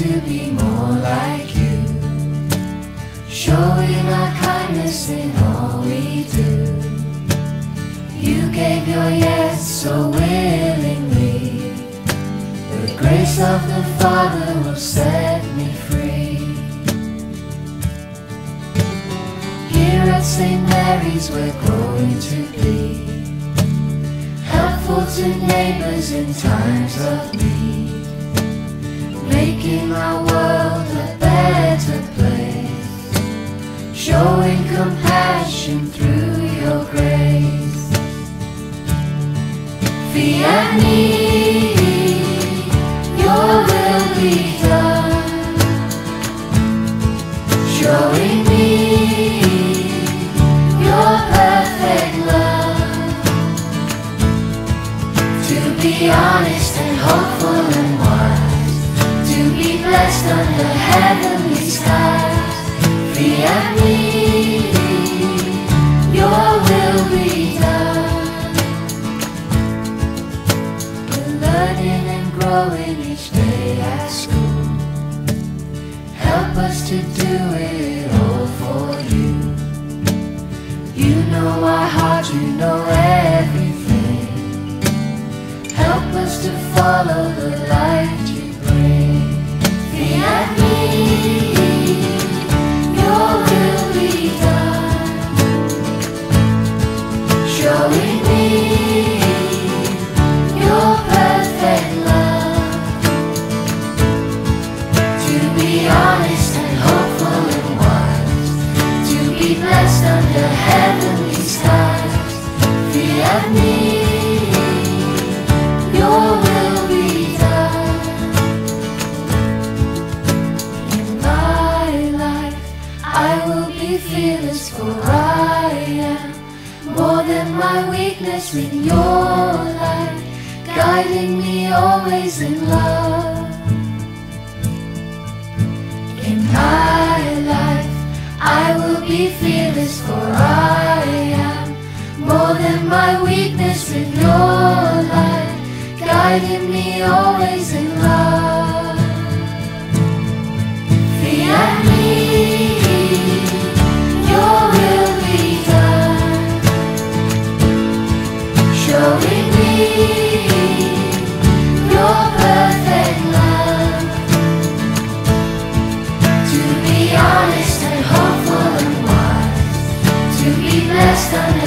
to be more like you, showing our kindness in all we do. You gave your yes so willingly. The grace of the Father will set me free. Here at St. Mary's we're growing to be helpful to neighbors in times of need, making our world a better place, showing compassion through your grace. Fiat me, your will be done, showing me your perfect love. To be honest and hopeful and wise, to be blessed under heavenly skies. Fiat me, your will be done. We're learning and growing each day at school. Help us to do it all for you. You know our heart, you know everything. Help us to follow the light you bring. Fiat me, your will be done, showing me your perfect love. To be honest and hopeful and wise, to be blessed under heavenly skies. Fiat me, your will be done. In my life I will be fearless, for I am more than my weakness. In your light, guiding me always in love. In my life I will be fearless, for I am more than my weakness. In your light, guiding me always in love. Fiat me, your will be done, showing me your perfect love. To be honest and hopeful and wise, to be blessed under